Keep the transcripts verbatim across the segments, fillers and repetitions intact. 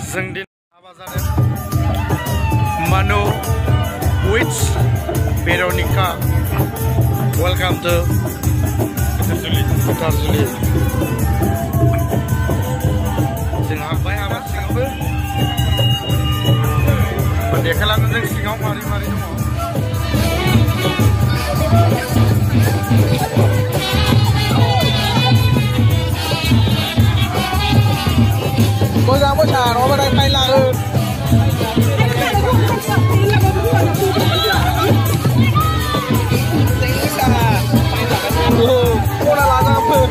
जों दिन हाबा जादों Manu with Veronica. Welcome to Tarzuli. जों हाबबाय हाबा सिङावबो देखायलांनो जों सिङाव मारै मारै दङ मोजां मोसा नङाबा खायलाङो खना लाजागोन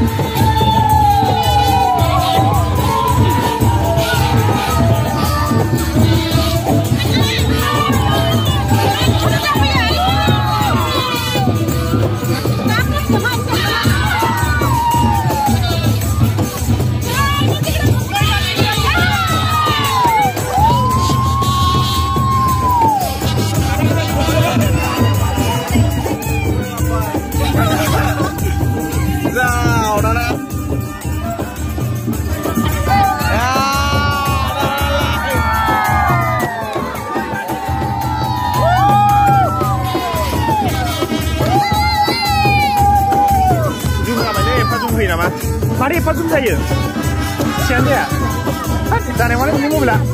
Mari Pak Zum saya. Sian dia. Kan dari mana ini mobil lah?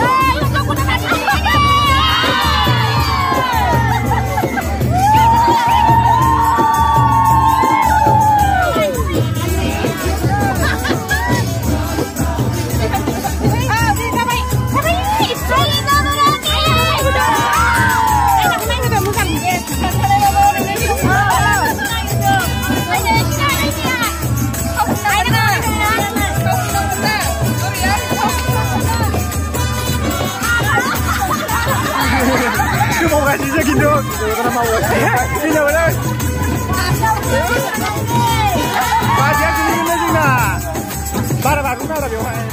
Mau kasih segitu, karena mau ini boleh. Baca sini sini nah, bara bagus nah tapi orang.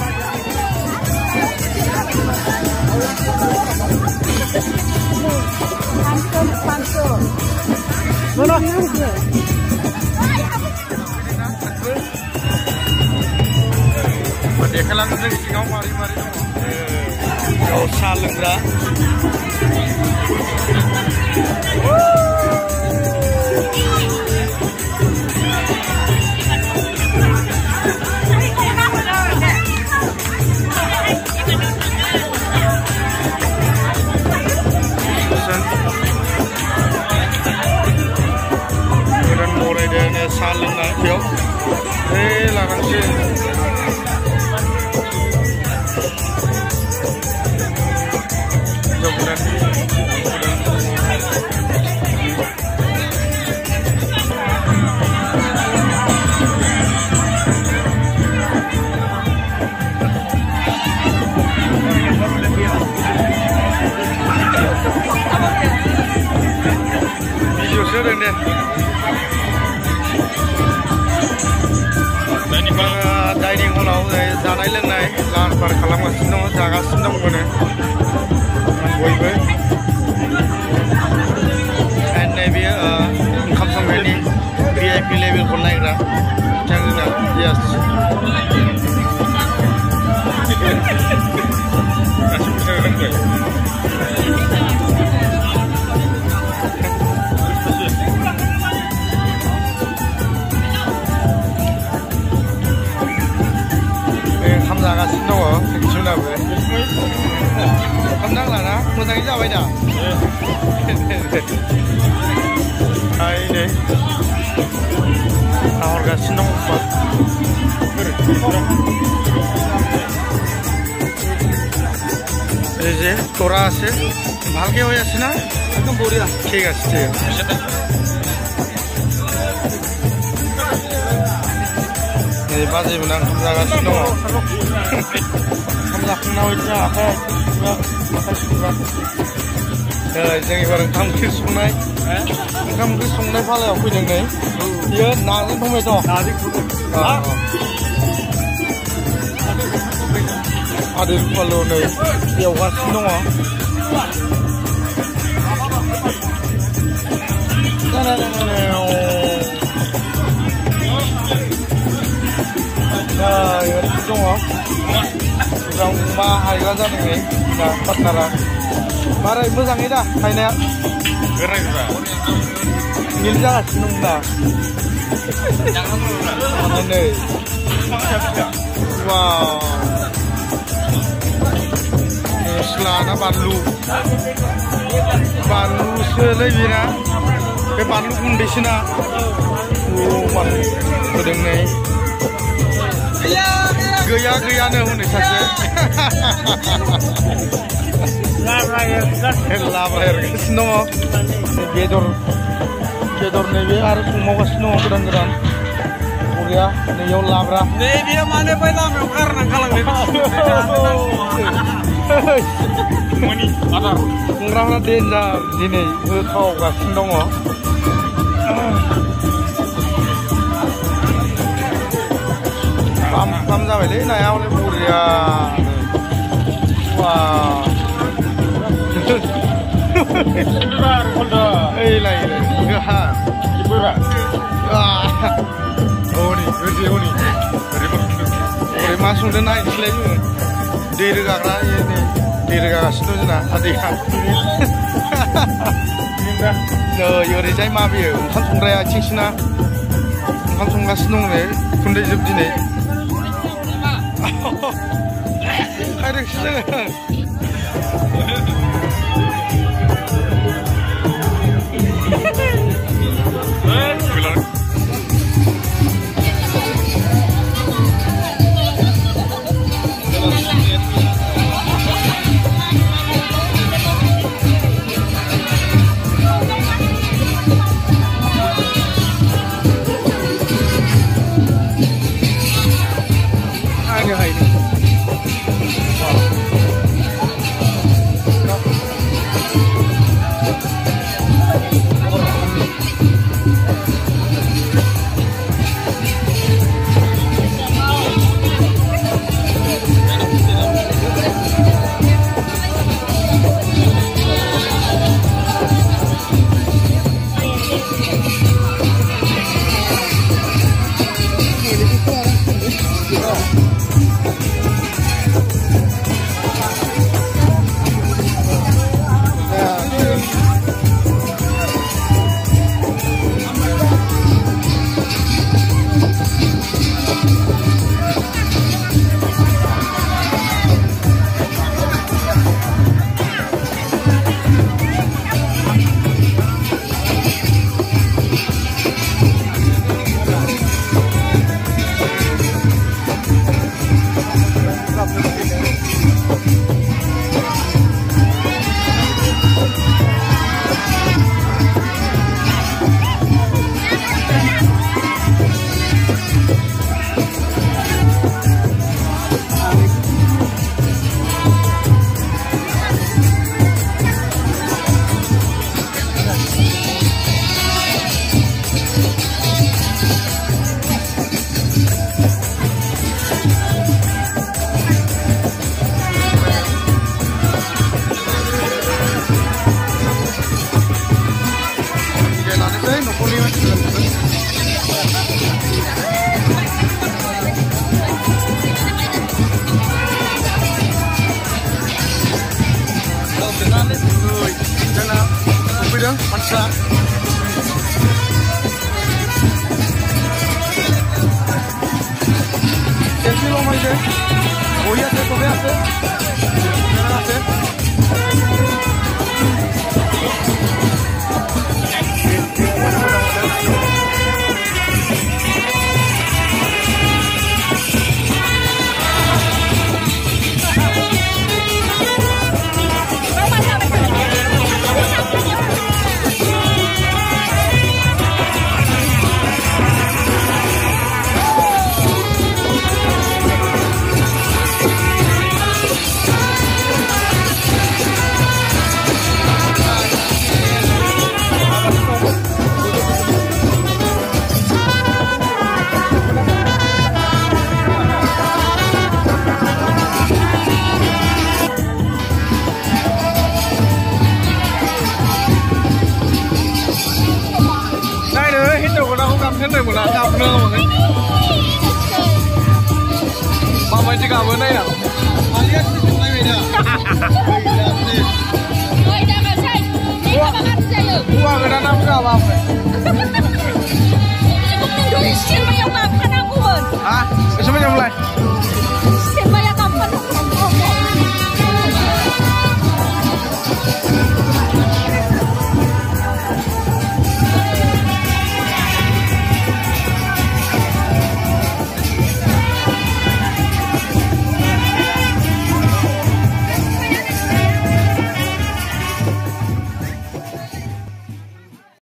Pantu pantu. Mana? Dekhalan जों सिङाव मारै मारै दङ बेयाव साहा लोंग्रा गोदान बरायदों साहा लोंनाय बेयाव ओइ लागांसै डाइनिं हलाव जानाय लोंनाय लाहार फाहार खालामगासिनो दङ जागासिनो दं माने बयबो नैबे ओंखाम संनायनि भि आइ पि लेभेलखौ नायग्रा बिथांमोना यस जागासिनो दङ जोंनाबो ओंखाम नांलाना मोजाङै जाबाय दा आइ नै नाहरगासिनो दं এই যে তোরা আছে ভালকে হয়ে আছে না একদম বঢ়িয়া ঠিক আছে ঠিক আছে এই বাজে মোনা ওंखाम जागासिनो दङ ओंखाम जाखांना हयजा आखाइ आखाइ सुग्रा जों एबार ओंखाम ओंख्रि संनाय ओंखाम ओंख्रि संनाय फालायाव फैदों नै बियो नाजों टमेट' नाजों आदिर फालु नै एवगासिनो दङ गेजेराव मा हायग्रा जादों नै दा पार्टनारा मारै मोजाङै दा हायनाया मिल जागासिनो दं दा नै वाव मस्ला ना बानलु बानलुसोलै बेना बे बानलु गुन्दैसोना औ बानलु होदों नै गैया गैयानो हनै सासे लाब्रा एरगासिनो दङ बेदर बेदर नैबे आरो संबावगासिनो दङ गोदान गोदान बरिया नैयाव लाब्रा नैबे माने बै लामायाव गारना गालांनाय संग्राफ्रा देन्जार दिनै होथावगासिनो दङ Pam pam ra vậy này ao lên bùi à wow đây này ha Oni, ini Oni. Dari masuk dan naik selalu. Diri kakak ini, diri kakak situ je nak adik. No, yori jai mabi, kan sungai acing sina, kan sungai senung ni, kunde jeb di ni. Ada sih. Mama juga benar ya. Alias sesuai beda. Oi, jangan saya. Ini makan saya. Gua beda nama apa apa. Ibu Indonesia yang makan aku, Bon. Ah, semuanya mulai.